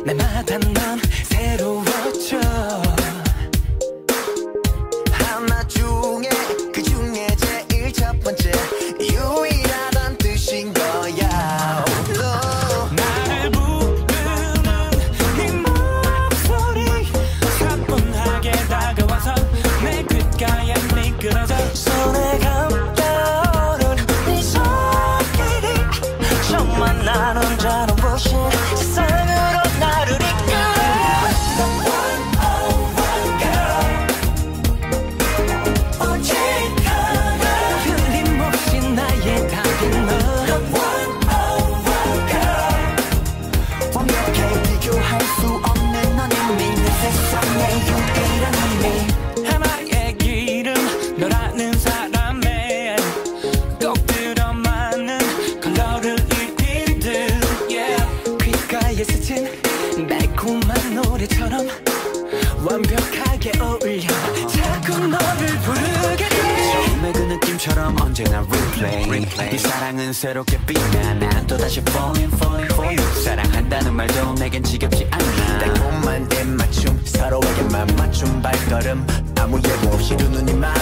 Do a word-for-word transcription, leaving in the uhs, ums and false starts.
날마다 넌 새로워져. 하나 중에 그 중에 제일 첫 번째 유일하단 뜻인 거야. 너 나를 부르는 네 목소리 차분하게 다가와서 내 귓가에 미끄러져. 손에 감겨오른 네 손길이 정말 난 혼자 눈부신 세상으로 나를 이끌어. 틀림없이 나의 답인 너. 완벽해 비교할 수 없는 넌 이미 내 세상의 유일한 의미. 하나의 기름 너라는 사람에 꼭 들어맞는 컬러를 입히듯 yeah. 귓가에 스친 달콤한 노래처럼 완벽하게 어울려. 자꾸 너를 부르게 돼. 처음에 그 느낌처럼 언제나 replay. 이 사랑은 새롭게 빛나. 난 또다시 falling falling for you. 사랑한다는 말도 내겐 지겹지 않아. 달콤한 입맞춤 서로에게만 맞춤 발걸음 아무 예고 없이 두 눈이 마